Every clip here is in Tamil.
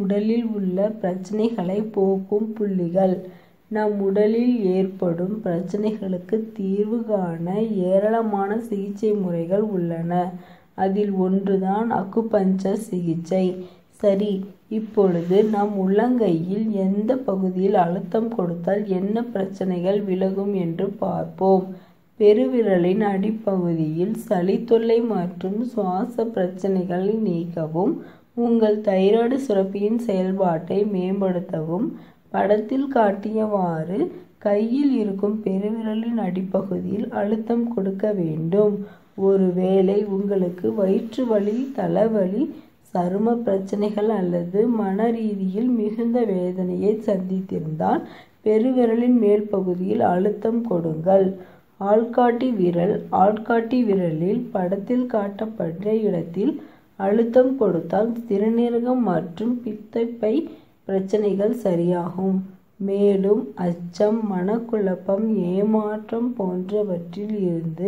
உடலில் உள்ள பிரச்சனைகளை போக்கும் புள்ளிகள். நம் உடலில் ஏற்படும் பிரச்சனைகளுக்கு தீர்வு காண ஏராளமான சிகிச்சை முறைகள் உள்ளன. அதில் ஒன்றுதான் அக்குபஞ்சர் சிகிச்சை. சரி, இப்பொழுது நம் உள்ளங்கையில் எந்த பகுதியில் அழுத்தம் கொடுத்தால் என்ன பிரச்சனைகள் விலகும் என்று பார்ப்போம். பெருவிரலின் அடிப்பகுதியில் சளி தொல்லை மற்றும் சுவாச பிரச்சனைகளை நீக்கவும், உங்கள் தைராய்டு சுரப்பியின் செயல்பாட்டை மேம்படுத்தவும் படத்தில் காட்டியவாறு கையில் இருக்கும் பெருவிரலின் அடிப்பகுதியில் அழுத்தம் கொடுக்க வேண்டும். ஒருவேளை உங்களுக்கு வயிற்று வலி, தலைவலி, சரும பிரச்சனைகள் அல்லது மன ரீதியில் மிகுந்த வேதனையை சந்தித்திருந்தால் பெருவிரலின் மேல் பகுதியில் அழுத்தம் கொடுங்கள். ஆள்காட்டி விரல். ஆள்காட்டி விரலில் படத்தில் காட்டப்பட்ட இடத்தில் அழுத்தம் கொடுத்தால் சிறுநீரகம் மற்றும் பித்தப்பை பிரச்சனைகள் சரியாகும். மேலும் அச்சம், மனக்குழப்பம், ஏமாற்றம் போன்றவற்றில் இருந்து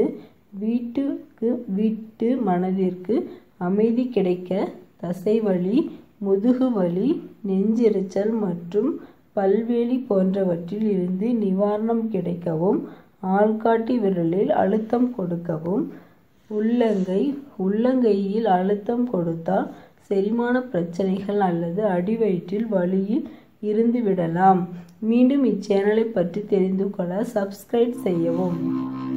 விட்டு மனதிற்கு அமைதி கிடைக்க தசைவலி, முதுகு வலி, நெஞ்செரிச்சல் மற்றும் பல்வலி போன்றவற்றில் இருந்து நிவாரணம் கிடைக்கவும் ஆள்காட்டி விரலில் அழுத்தம் கொடுக்கவும். உள்ளங்கையில் அழுத்தம் கொடுத்தால் செரிமான பிரச்சனைகள் அல்லது அடிவயிற்றில் வலியில் இருந்து விடலாம். மீண்டும் இச்சேனலை பற்றி தெரிந்து கொள்ள சப்ஸ்கிரைப் செய்யவும்.